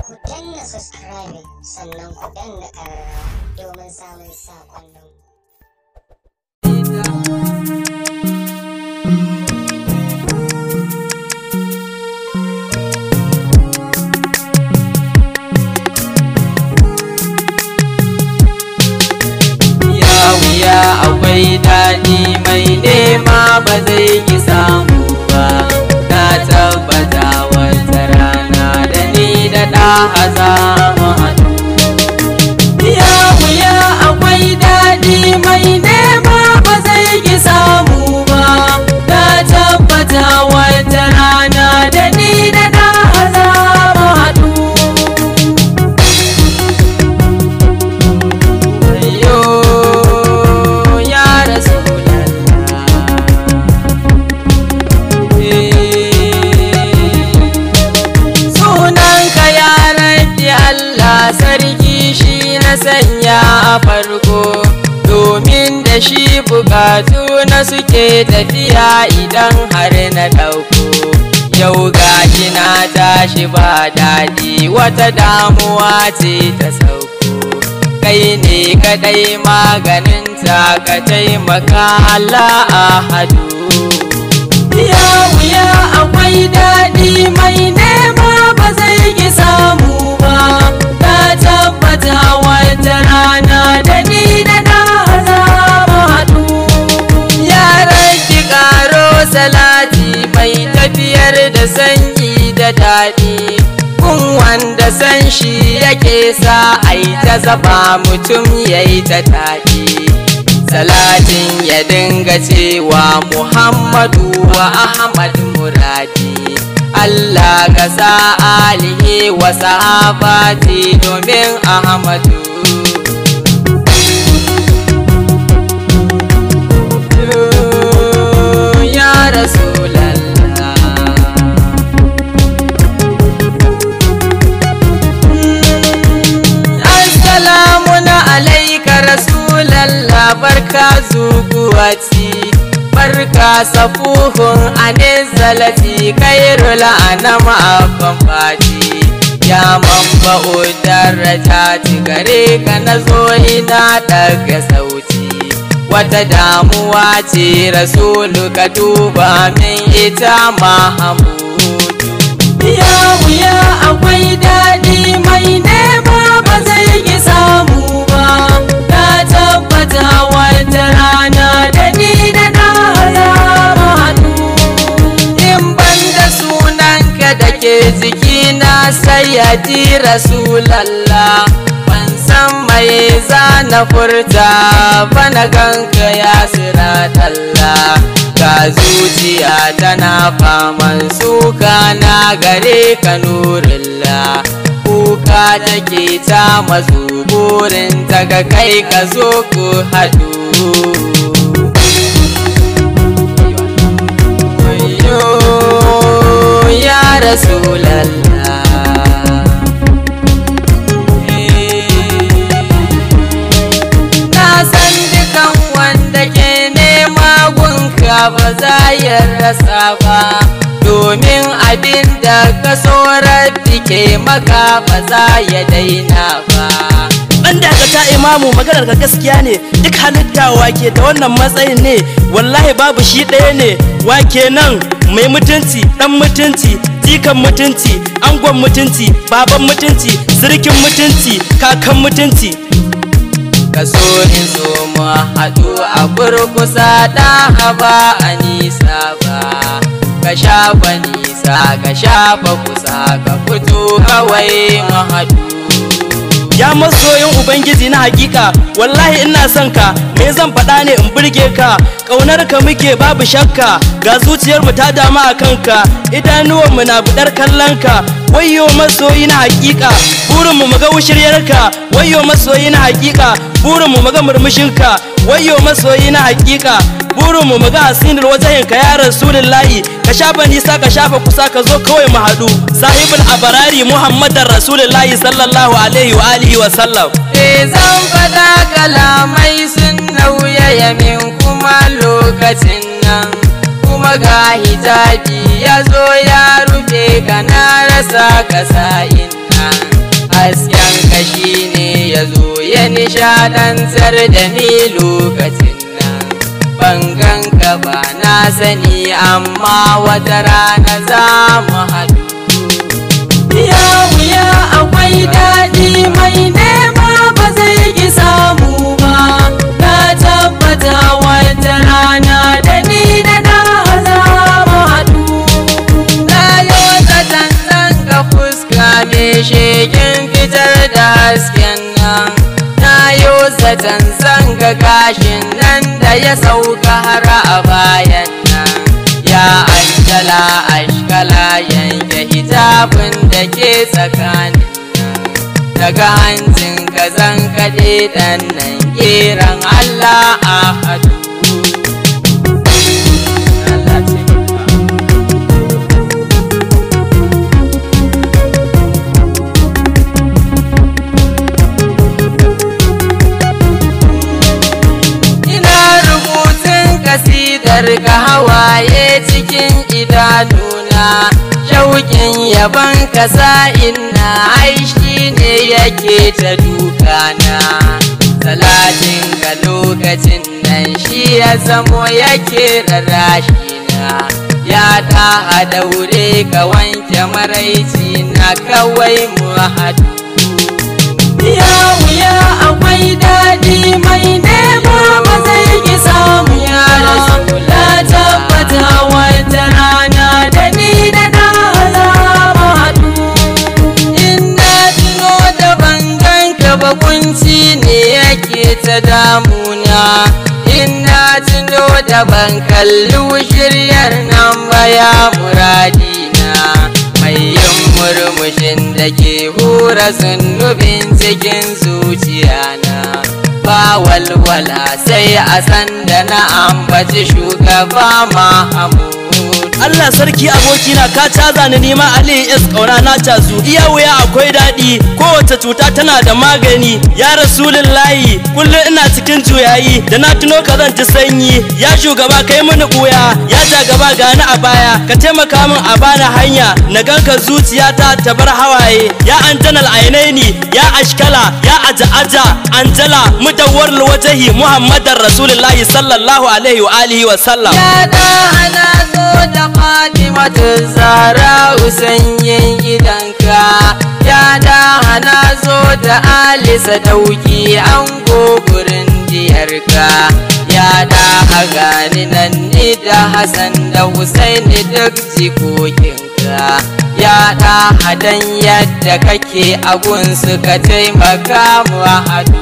ku danna subscribing sannan ku danna ƙararrawa domin samun saƙonnin. Wuya akwai daɗi mai nema ba zai ki samu ba, na tabbata wata rana da ni da ɗa za mu haɗu. Ya wuya akwai daɗi mai nema ba zai ki samu ba, na tabbata wata rana da ni da ɗa za mu haɗu. Sarki shi na sanya a farko, domin da shi bukatu na suke tafiya idan har na ɗauko. Yau ga na tashi ba daɗi, wata damuwa ce ta sauko. Kai ne kaɗai maganinta, ka taimaka Allah ahadu. Ya wuya akwai daɗi mai nema ba zai ki samu ba, na tabbata wata rana da ni da ɗa za mu haɗu. Yaran ki ƙaro salati mai tafiyar da sanyi da daɗi, kun wanda san shi yake sa ai ta zaba mutum yayi ta taɗi. Salatin ya dinga cewa Muhammadu wa Ahmad muradi, Allah ka sa alihi wa sahabati domin Ahmadu. Ya Rasulallah, assalamu alaika Rasulallah, barka zuguwati, barka safuhun anizalati, kairul anam afan fati. Ya manba'u darajati, gare ka nazo ina daga sauti. Wata damuwa ce Rasulu ka duba min ita Mahamudu. Ya wuya akwai daɗi mai nema ba zai ki samu ba, na tabbata wata rana da ni da ɗa za mu haɗu. In ban da sunanka da ke jikina sayyadi Rasulallah, ban san mai zana furta ba na ganka ya siratallah. Ga zuciya tana faman suka na gare ka nurullah, kuka take ta mazu burin ta ga kai ka zo ku haɗu. Ya Rasulallah, na san dukan wanda ke nema gunka ba za ya rasa ba, domin abin da ka so rabbi ke maka ba za ya daina ba. Dan dakata imamu, maganar ka gaskiya ne, duk halitta wake da wannan matsayin ne, wallahi babu shi ɗaya ne. Wake nan mai mutunci, dan mutunci, jikan mutunci, angon mutunci, baban mutunci, sirkin mutunci, kakan mutunci. Ka so in so mu haɗu a kurkusa, ɗa haba a nisa ba. Ka shafa nisa, ka shafa kusa, ka fito kawai mu haɗu. Ya masoyin Ubangiji na hakika, wallahi ina son ka, me zan faɗa ne in burge ka. Ƙaunar ka muke babu shakka, ga zuciyar mu ta dama a kanka, idanuwan mu na budar kallon ka. Wayyo masoyi na hakika, burin mu ga wushiryar ka. Wayyo masoyi na hakika, burin mu ga murmushin ka. Wayyo masoyi na hakika, burin mu ga hasinul wajahin ka ya Rasulullahi. Ka shafa nisa ka shafa kusa, ka zo kawai mu haɗu. Sahibul abarari Muhammadar Rasulullahi sallallahu alaihi wa alihi wa sallam. Zan faɗa kalamai sun nauyaya min kuma lokacin nan, kuma ga hijabi ya zo ya rufe ka, na rasa ka sa'in nan. nishadantar da ni lokacin nan ban ganka ba na sani amma wata rana za mu haɗu. Ya wuya akwai daɗi mai nema ba zai ki samu ba, na tabbata wata rana da ni da na za mu haɗu. Na yi zaton ga fuska mai shegen fitar da hasken nan, na yi zaton zanga gashin nan da ya sauka har a bayan nan. Ya Anjala ashkala yanke hijabin da ke tsakanin nan, daga hancin ka zan kaɗe ɗan nan geran Allah a hadu. Ka hawaye cikin idanuna, shauƙin yaban ka sa'in na aishi ne yake ta dukana. Salatin ka lokacin nan shi ya zamo yake rarrashina, ya ta daure ka wanke maraici na kawai mu haɗu. Ya wuya akwai daɗi mai nema ba zai ki samu ya rasu, na tabbata wata rana da ni da na za mu haɗu. In na tuno da banganka ba kunci ne yake ta damuna, in na tuno da ban kalli shiryar nan ba ya muradina, mai yin murmushin da ke hura zunubin cikin zuciyana. Ba walwala sai a sanda na ambaci shugaba Mahamud. Allah sarki abokina ka caza ni nima Ali S kauna na cazu. Iya wuya akwai daɗi, kowace cuta tana da magani. Ya Rasulullahi kullum ina cikin juyayi, da na tuno ka zan ji sanyi. Ya shugaba kai mini buya, ya ja gaba gani a baya, ka taimaka min a bani hanya, na ganka zuciyata ta bar hawaye. Ya Anjanal ainaini, ya ashkala, ya aja Anjala mudawwar wajahi Muhammadar Rasulullahi sallallahu alaihi wa alihi wa sallam. Ya da ana so da Fatimatu Zahra sanyin gidanka, ya da hana zo da Ali Sadauki ango gurin diyarka, ya da hagani nan ni da Hassan da Husaini duk jikokinka, ya da hadan yadda kake a gunsu ka taimaka mu haɗu.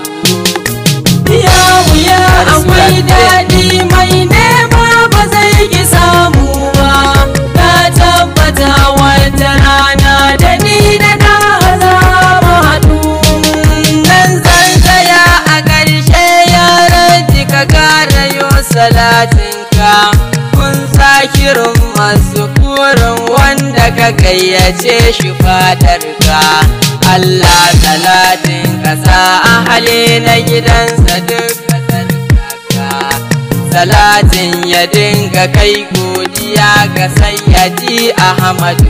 Ya wuya akwai daɗi mai nema ba zai ki samu ba, na tabbata wata rana da ni da na za mu haɗu. Nan zan tsaya a ƙarshe ya raji ka ƙara yo salatinka, kun zakirin masu kurin wanda ka gayyace shi fadarka. Allah salatin ka sa ahali na gidansa duka sarkaka, salatin ya dinga kai godiya ga Sayyidi Ahmadu.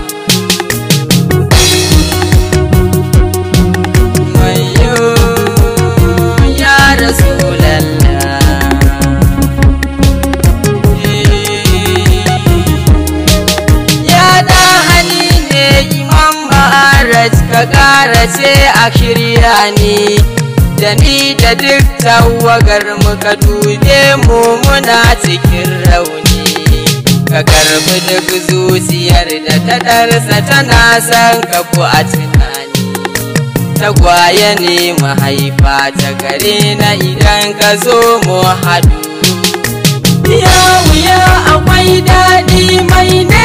Wayo ya Rasulallah, ya da hani ne Imam Ma'araj ka ƙara ce a shirya ni, da ni da duk tawagar muka dube mu muna cikin rauni, ka karbi duk zuciyar da ta ɗarsa tana son ka ku a tunani. Tagwaye ne mahaifa ta gare na idan ka zo mu haɗu. Ya wuya akwai daɗi mai ne